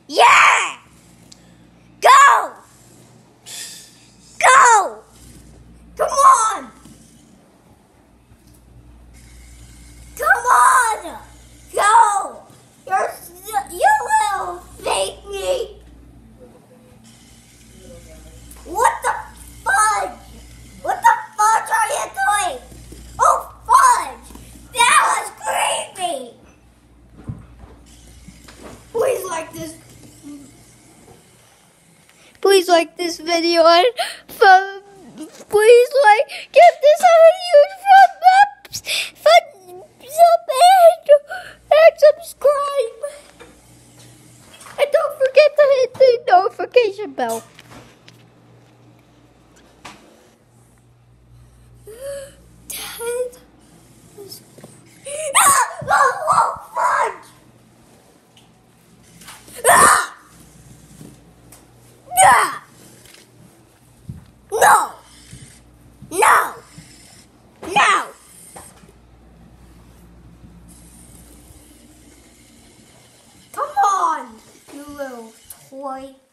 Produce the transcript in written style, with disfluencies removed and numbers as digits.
Yeah! Go! Go! Come on! Come on! Go! You little fake me! What the fudge? What the fudge are you doing? Oh, fudge! That was creepy! Please like this. Please like this video and please give this a huge thumbs up and subscribe. And don't forget to hit the notification bell. Fudge! No! No! No! Come on, you little toy.